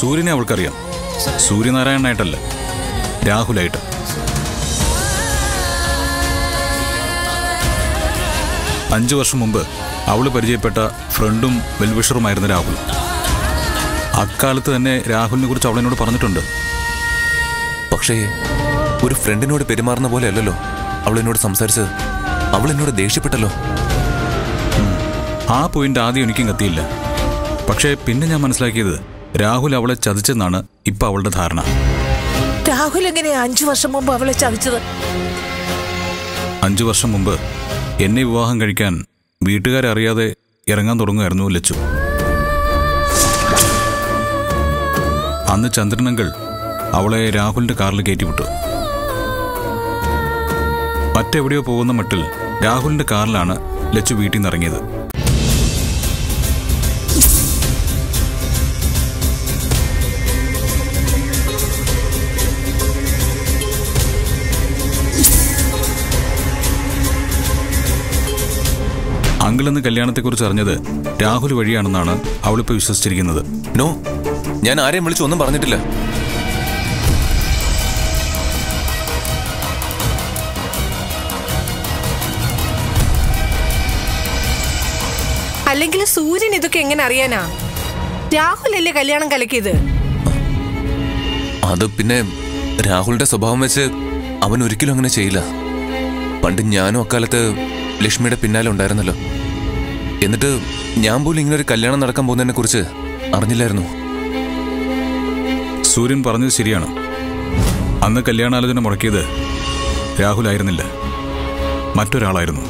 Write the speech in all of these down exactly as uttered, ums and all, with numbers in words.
സൂര്യനെ അവൾക്കറിയാം. സൂര്യനാരായണനായിട്ടല്ല, രാഹുലായിട്ട്. അഞ്ചു വർഷം മുമ്പ് അവള് പരിചയപ്പെട്ട ഫ്രണ്ടും വെൽവിഷറുമായിരുന്ന രാഹുൽ. അക്കാലത്ത് തന്നെ രാഹുലിനെ കുറിച്ച് അവളെന്നോട് പറഞ്ഞിട്ടുണ്ട്. പക്ഷേ ഒരു ഫ്രണ്ടിനോട് പെരുമാറുന്ന പോലെ അല്ലല്ലോ അവളെന്നോട് സംസാരിച്ചത്. അവളെന്നോട് ദേഷ്യപ്പെട്ടല്ലോ. ആ പോയിന്റ് ആദ്യം എനിക്കും കത്തിയില്ല. പക്ഷേ പിന്നെ ഞാൻ മനസ്സിലാക്കിയത് രാഹുൽ അവളെ ചതിച്ചെന്നാണ് ഇപ്പൊ അവളുടെ ധാരണ. രാഹുൽ എങ്ങനെയാ അഞ്ചു വർഷം മുമ്പ് അവളെ ചതിച്ചത്? അഞ്ചു വർഷം മുമ്പ് എന്നെ വിവാഹം കഴിക്കാൻ വീട്ടുകാരറിയാതെ ഇറങ്ങാൻ തുടങ്ങുമായിരുന്നു ലച്ചു. അന്ന് ചന്ദ്രനങ്കൾ അവളെ രാഹുലിന്റെ കാറിൽ കയറ്റിവിട്ടു. മറ്റെവിടെയോ പോകുന്ന മട്ടിൽ രാഹുലിന്റെ കാറിലാണ് ലച്ചു വീട്ടിൽ നിന്ന് ഇറങ്ങിയത്. അങ്കിളെന്ന് കല്യാണത്തെക്കുറിച്ച് അറിഞ്ഞത് രാഹുൽ വഴിയാണെന്നാണ് അവളിപ്പോൾ വിശ്വസിച്ചിരിക്കുന്നത്. നോ, ഞാൻ ആരെയും വിളിച്ചു ഒന്നും പറഞ്ഞിട്ടില്ല. അല്ലെങ്കിൽ സൂര്യൻ ഇതൊക്കെ എങ്ങനെ അറിയാനാ? രാഹുൽ അല്ലേ കല്യാണം കലക്കിയത്? അത് പിന്നെ രാഹുലിന്റെ സ്വഭാവം വെച്ച് അവൻ ഒരിക്കലും അങ്ങനെ ചെയ്യില്ല. പണ്ട് ഞാനും അക്കാലത്ത് ലക്ഷ്മിയുടെ പിന്നാലെ ഉണ്ടായിരുന്നല്ലോ. എന്നിട്ട് ഞാൻ പോലും ഇങ്ങനെ ഒരു കല്യാണം നടക്കാൻ പോകുന്നതിനെ കുറിച്ച് അറിഞ്ഞില്ലായിരുന്നു. സൂര്യൻ പറഞ്ഞത് ശരിയാണ്. അന്ന് കല്യാണാലോചന മുടക്കിയത് രാഹുലായിരുന്നില്ല, മറ്റൊരാളായിരുന്നു.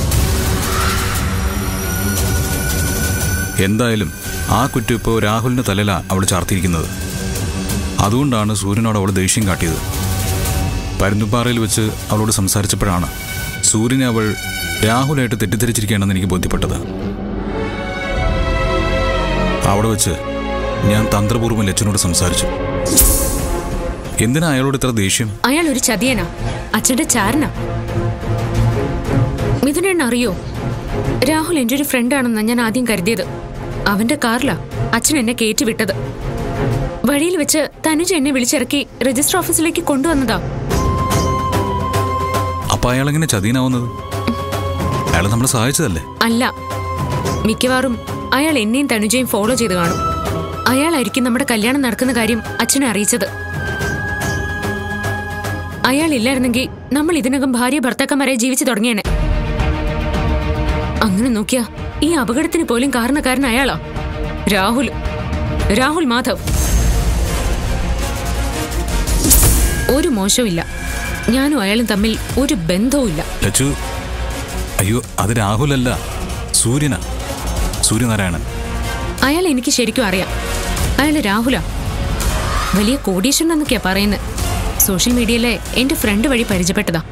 എന്തായാലും ആ കുറ്റം ഇപ്പോൾ രാഹുലിന്റെ തലയില അവൾ ചാർത്തിയിരിക്കുന്നത്. അതുകൊണ്ടാണ് സൂര്യനോട് അവൾ ദേഷ്യം കാട്ടിയത്. പരുന്തുംപാറയിൽ വെച്ച് അവളോട് സംസാരിച്ചപ്പോഴാണ് സൂര്യനെ അവൾ രാഹുലായിട്ട് തെറ്റിദ്ധരിച്ചിരിക്കുകയാണെന്ന് എനിക്ക് ബോധ്യപ്പെട്ടത്. അവിടെ വെച്ച് ഞാൻ തന്ത്രപൂർവ്വം ലച്ചനോട് സംസാരിച്ചു. എന്തിനാ അയാളോട് ഇത്ര ദേഷ്യം? അയാൾ ഒരു ചതിയനാ, അച്ഛന്റെ ചാരനാ. മിഥുനൻ അറിയോ, രാഹുൽ എന്റെ ഒരു ഫ്രണ്ടാണെന്നാ ഞാൻ ആദ്യം കരുതിയത്. അവന്റെ കാറിലാ അച്ഛൻ എന്നെ കയറ്റി വിട്ടത്. വഴിയിൽ വെച്ച് തനുജ എന്നെ വിളിച്ചിറക്കി രജിസ്റ്റർ ഓഫീസിലേക്ക് കൊണ്ടുവന്നതാ. അപ്പൊ അയാളെങ്ങനെ ചതിയനാവുന്നത്? അയാൾ നമ്മളെ സഹായിച്ചതല്ലേ? അല്ല, മിക്കവാറും അയാൾ എന്നെയും തനുജയും ഫോളോ ചെയ്ത് കാണും. അയാളായിരിക്കും നമ്മുടെ കല്യാണം നടക്കുന്ന കാര്യം അച്ഛനെ അറിയിച്ചത്. അയാൾ ഇല്ലായിരുന്നെങ്കിൽ നമ്മൾ ഇതിനകം ഭാര്യ ഭർത്താക്കന്മാരെ ജീവിച്ചു തുടങ്ങിയേനെ. അങ്ങനെ നോക്കിയാ ഈ അപകടത്തിന് പോലും കാരണക്കാരൻ അയാളാ, രാഹുൽ. രാഹുൽ മാധവ്. ഒരു മോശമില്ല, ഞാനും അയാളും തമ്മിൽ ഒരു ബന്ധവുമില്ല. ലച്ചു, അയ്യോ, അത് രാഹുലല്ല, സൂര്യനാ, സൂര്യനാരായണൻ. അയാൾ എനിക്ക് ശരിക്കും അറിയാം. അയാൾ രാഹുലാ, വലിയ കോടീശ്വരൻ എന്നൊക്കെയാ പറയുന്നത്. സോഷ്യൽ മീഡിയയിലെ എന്റെ ഫ്രണ്ട് വഴി പരിചയപ്പെട്ടതാ.